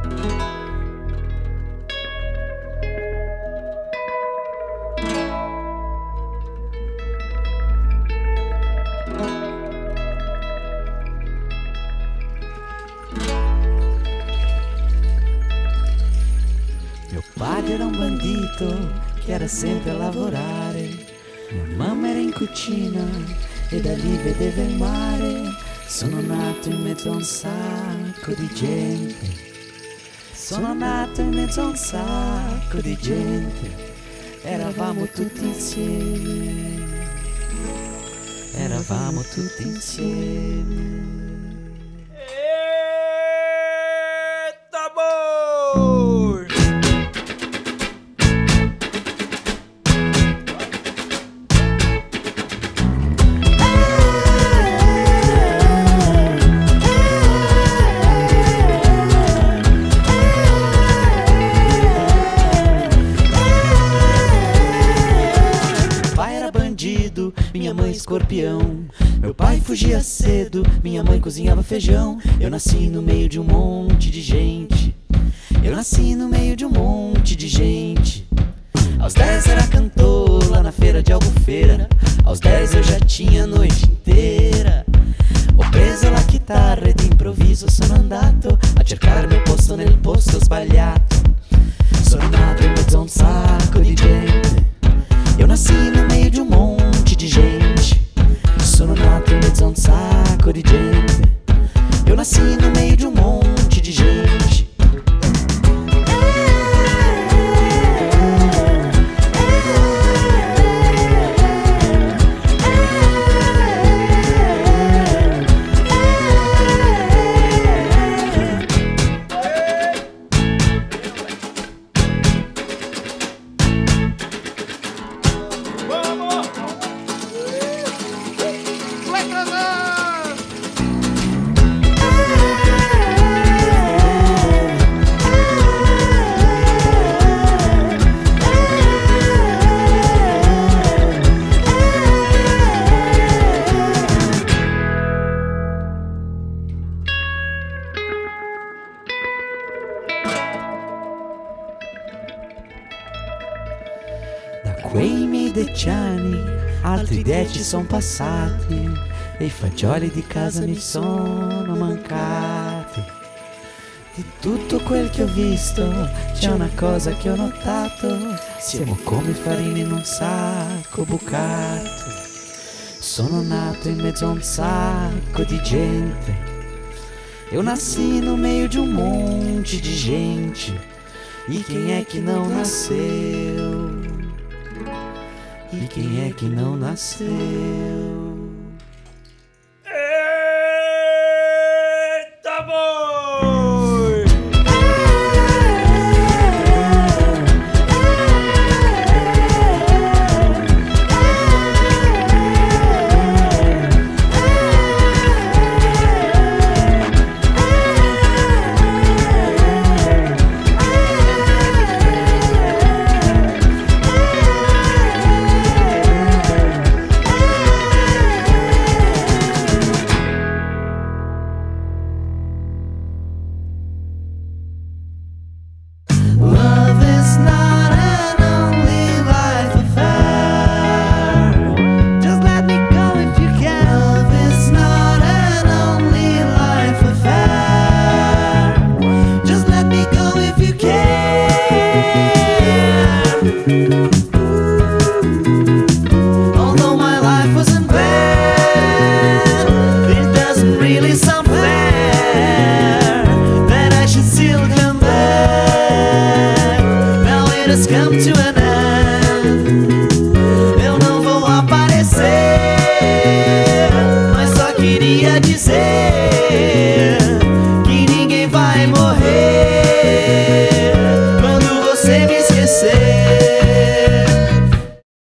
Mio padre era un bandito che era sempre a lavorare. Mia mamma era in cucina e da lì vedeva il mare. Sono nato in mezzo a un sacco di gente. Sono nato in mezzo a un sacco di gente. Eravamo tutti insieme. Eravamo tutti insieme. Eita, boy! Minha mãe escorpião. Meu pai fugia cedo, minha mãe cozinhava feijão. Eu nasci no meio de um monte de gente. Eu nasci no meio de um monte de gente. Aos 10 era cantor lá na feira de Albufeira. Aos 10 eu já tinha a noite inteira. Ho preso la chitarra ed improvviso sono andato a cercare mio posto nel posto sbagliato. Sono nato in mezzo a un sacco di gente. Eu nasci no meio de um monte de gente. Sono nato in mezzo a un sacco di gente. Eu nasci no meio de um monte de gente. Da quei miei 10 anni, altri 10 son passati e i fagioli di casa mi sono mancati. Di tutto quel che ho visto c'è una cosa che ho notato: siamo come farina in un sacco bucato. Sono nato in mezzo a un sacco di gente. Eu nasci no meio de um monte de gente. E quem é que não nasceu? E quem é que não nasceu? Eita, boy! Although my life wasn't bad, it doesn't really sound fair that I should still come back. Now it has come to an end. Eu não vou aparecer, mas só queria dizer